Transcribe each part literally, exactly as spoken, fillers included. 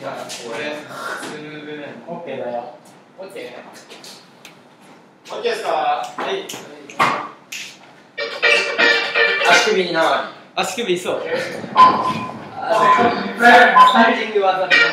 じゃあ、これ、スムーブね。オッケーだよ。オッケー。オッケーですか？はい。足首になり。足首そう。サイジング技で。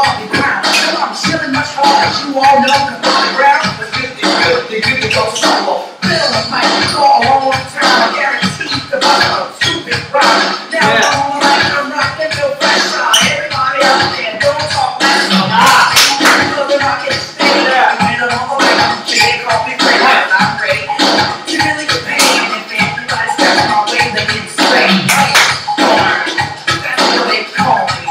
party ground. So I'm chilling much harder, as you all know, cause on the ground, the fifty fifty, good to go solo. Bill might call a long time, guaranteed to buy a stupid rhyme. Now I'm on like I'm rocking no fresh on. Everybody out there, don't talk less on. Ah, because I'm rocking stay there. You know, I'm like, they call me crazy, I'm ready. You really get paid, and if everybody's stepping my way, they get straight. Hey, that's what they call me.